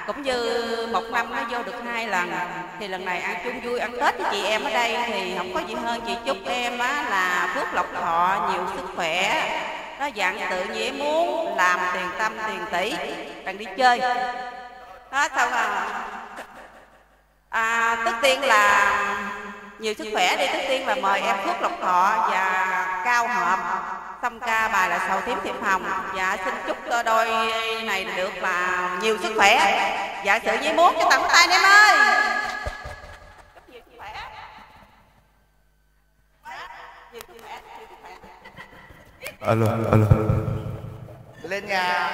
cũng như một năm nó vô được 2 lần. Thì lần này ăn chung vui, ăn Tết với chị em ở đây thì không có gì hơn chị chúc em á là phước lộc thọ, nhiều sức khỏe. Nó dặn tự nhiên muốn làm tiền tâm tiền tỷ, bạn đi chơi. Đó, xong trước tiên là nhiều sức khỏe đi, trước tiên là mời em phước lộc thọ và cao hợp xong ca bài là sầu tím thiệp hồng. Dạ xin chúc đôi này được là nhiều sức khỏe. Dạ sự với muốn cho tặng tay em ơi. Alo, alo. Lên nhà.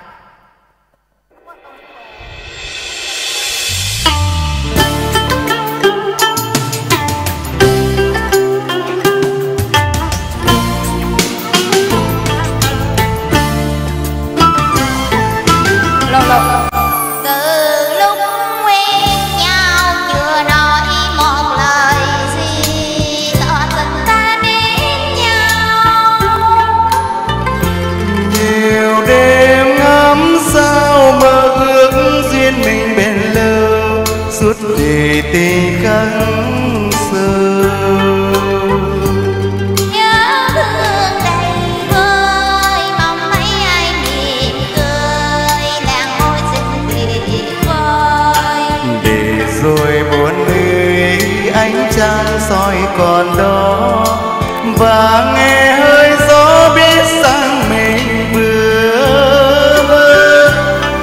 Từ lúc quen nhau chưa nói một lời gì, tỏ tình ta đến nhau. Nhiều đêm ngắm sao mơ ước duyên mình bền lâu, suốt đời tình khắc sâu. Nhớ thương đầy vơi, mong thấy ai mỉm cười, làng môi xinh tuyệt vời. Để rồi buồn nơi ánh trăng soi còn đó, và nghe hơi gió biết rằng mình vừa mơ.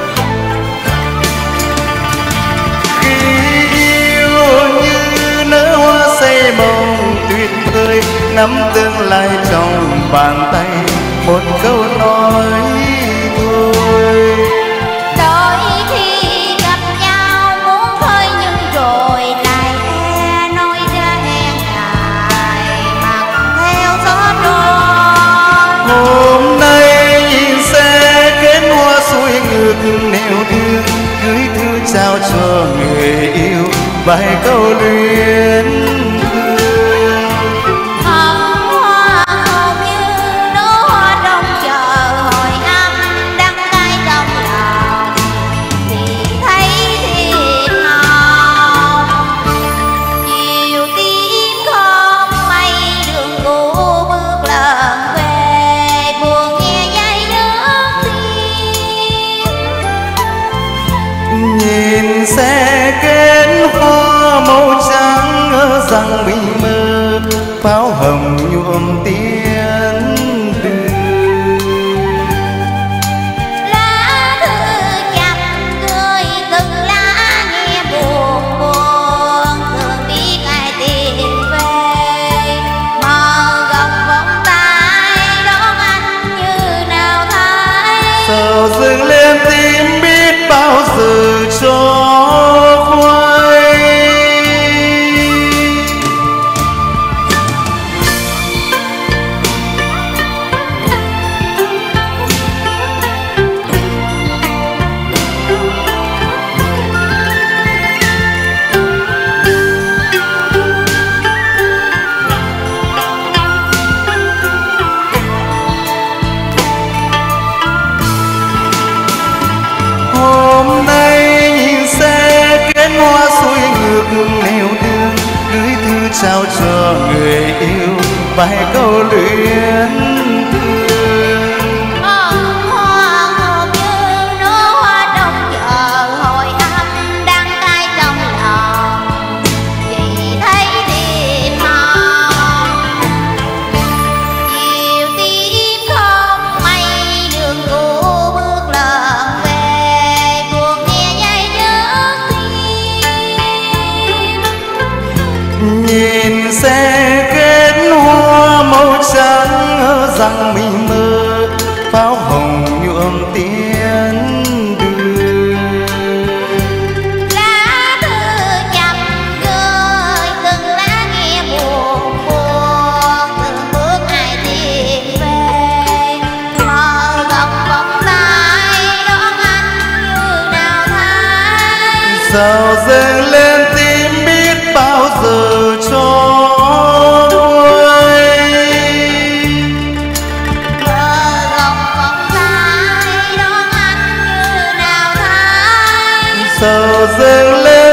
Khi yêu như nở hoa say mộng tuyệt vời, nắm tương lai trong bàn tay, một câu nói thôi. Đôi khi gặp nhau muốn thôi nhưng rồi lại e nói ra e ngại, mặc theo gió trôi. Hôm nay nhìn xe kết hoa xuôi ngược nẻo đường, gửi thư trao cho người yêu vài câu luyến thương. Hồng hoa hầu như nở hoa trong chờ hồi âm, đắng cay trong lòng thì thấy thiệt hồng. Chiều tím không mây đường cũ bước lần về, buồn nghe dây nước tim. Nhìn xe kết hoa màu trắng ở rằng bình mơ, pháo hồng nhuộm tiếng đường. Lá thư chặt cười từng lá nghe buồn buồn, thường biết ai tìm về, mơ gồng vòng tay đón anh như nào thấy. Sầu dâng lên tim biết bao giờ cho khoai. Hôm nay nhìn xe kết hoa xuôi ngược nẻo đường, gửi thư trao cho người yêu vài câu luyến thương. Hồng hoa hầu như nở hoa trong chờ hồi âm, đắng cay trong lòng vì thấy tim hồng. Chiều tím không mây đường cũ bước lần về, buồn nghe dây nước tim. Nhìn xe kết hoa màu trắng ở rằng mình mơ, pháo hồng nhuộm tiếng đường. Lá thư chập gửi từng lá nghe buồn buồn, từng bước ai tìm về, mơ gồng vòng tay đón anh như nào thấy. Sao dâng lên tim biết bao giờ cho vơi. Mơ gồng vòng tay đón anh như nào thấy. sầu dâng lên